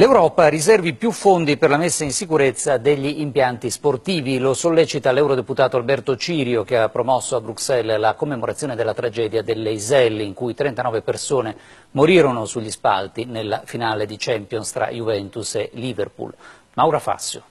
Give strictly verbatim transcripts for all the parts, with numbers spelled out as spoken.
L'Europa riservi più fondi per la messa in sicurezza degli impianti sportivi. Lo sollecita l'eurodeputato Alberto Cirio, che ha promosso a Bruxelles la commemorazione della tragedia dell'Eisel, in cui trentanove persone morirono sugli spalti nella finale di Champions tra Juventus e Liverpool. Maura Fassio.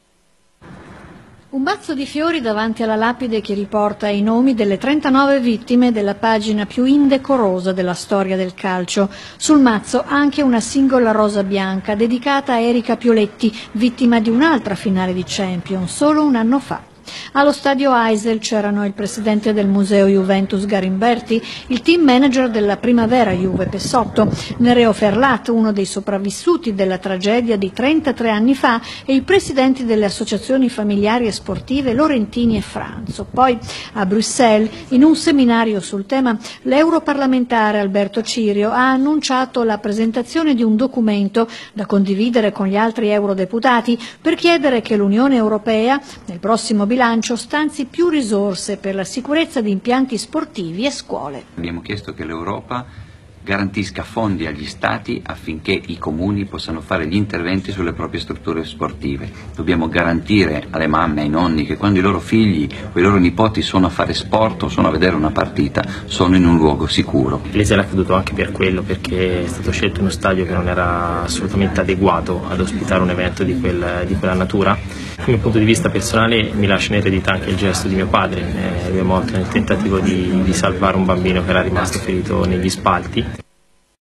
Un mazzo di fiori davanti alla lapide che riporta i nomi delle trentanove vittime della pagina più indecorosa della storia del calcio. Sul mazzo anche una singola rosa bianca dedicata a Erika Pioletti, vittima di un'altra finale di Champions solo un anno fa. Allo stadio Eisel c'erano il presidente del museo Juventus Garimberti, il team manager della primavera Juve Pessotto, Nereo Ferlat, uno dei sopravvissuti della tragedia di trentatré anni fa, e i presidenti delle associazioni familiari e sportive Lorentini e Franzo. Poi a Bruxelles, in un seminario sul tema, l'europarlamentare Alberto Cirio ha annunciato la presentazione di un documento da condividere con gli altri eurodeputati per chiedere che l'Unione Europea nel prossimo bilancio stanzi più risorse per la sicurezza di impianti sportivi e scuole. Abbiamo chiesto che l'Europa garantisca fondi agli Stati affinché i comuni possano fare gli interventi sulle proprie strutture sportive. Dobbiamo garantire alle mamme e ai nonni che quando i loro figli o i loro nipoti sono a fare sport o sono a vedere una partita, sono in un luogo sicuro. L'Eisel è accaduto anche per quello, perché è stato scelto uno stadio che non era assolutamente adeguato ad ospitare un evento di, quel, di quella natura. Dal mio punto di vista personale mi lascia in eredità anche il gesto di mio padre, eh, lui è morto nel tentativo di, di salvare un bambino che era rimasto ferito negli spalti.